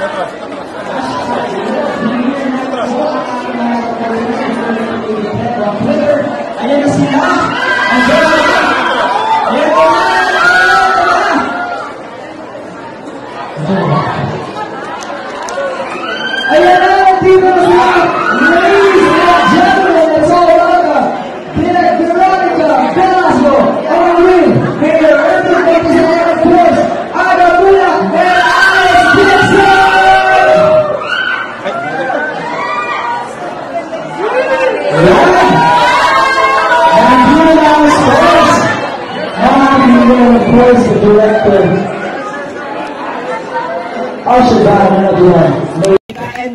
Ayan na sila. Ayan na, dito na sila. Ladies and gentlemen, let's all welcome Director Velasco, our wing, Mayor Urban Representative, of course, Muhlach, and Dixson! Of course, the director. Usher down everyone. And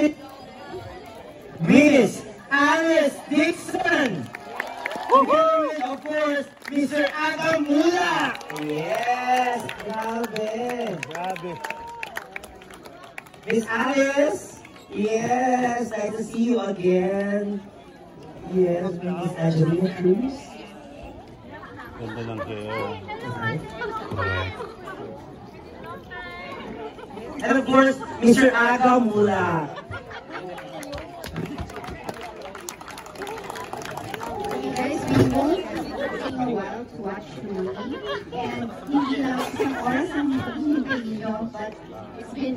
Miss Alice Dixson. Together with, of course, Mr. Muhlach. Yes, grabe. Miss Alice. Yes, nice to see you again. Yes, Miss Angelina Cruz. Ganda ng hair. And of course, Mr. Muhlach. Guys, we both taking a while to watch the movie. And hindi lang isang oras ang hinihintay ninyo, but it's been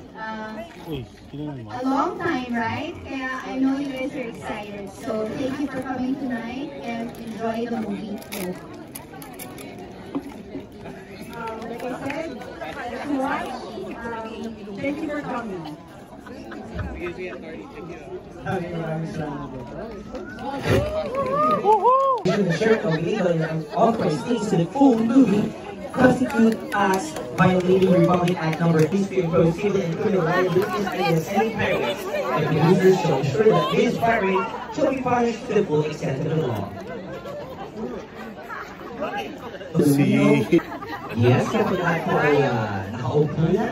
a long time, right? Kaya I know you guys are excited. So thank you for coming tonight and enjoy the movie. Like I said, to watch, thank you for coming. The shirt of illegal and authorized things to the full movie constitute as violating Republic Act No. 3 Impose civil and criminal liabilities against any parent. The producers shall ensure that this pirate shall be punished to the full extent of the law. Yes, kapag ako ay nakaupo na.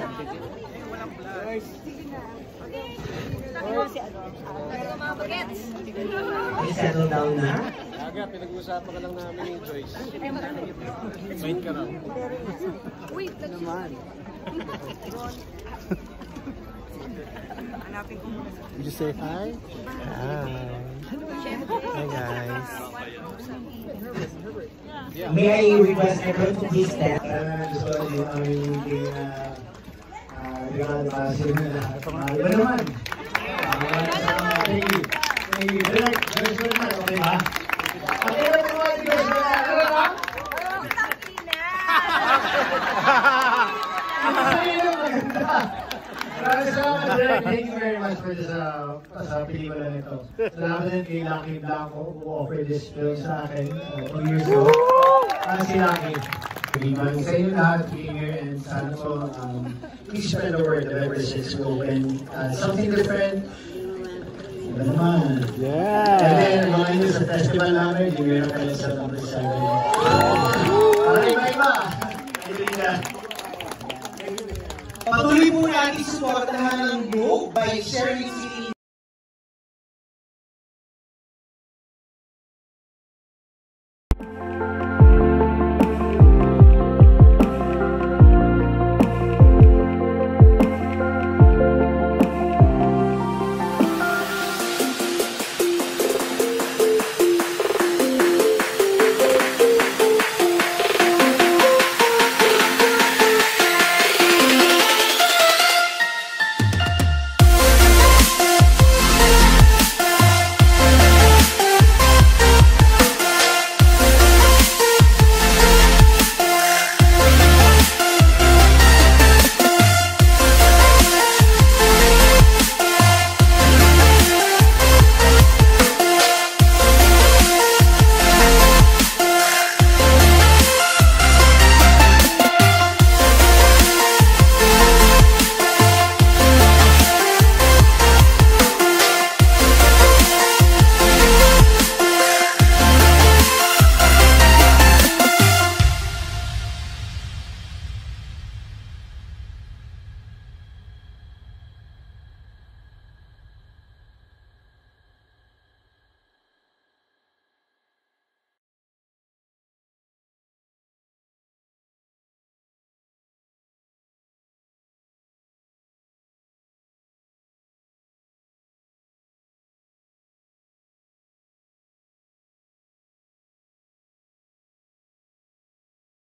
Ay, settle down na. Aga, pinag-uusapan ka lang namin yung Joyce. Wait ka raw. Wait naman. Did you say hi? Hi. Hi guys. May I request everyone to please stand? Gusto yung aming regalo para sa inyo na iba naman. Thank you. Very naman, okay ba? Okay ba naman, very naman. Ano ba? Maraming salamat, Direk. Thank you very much for this sa pelikula nito. Salamat din kay Lucky Blanco who offered this film sa akin 2 years ago. Si Lucky. Maraming sa inyo lahat being here and sana po please spread the word of ever since spoken. Something different. Iba naman. Yeah. And then, mga nyo sa festival namin, di meron kayo sa number 7. Para iba-iba. Patuloy po natin suportahan ng Nuuk by sharing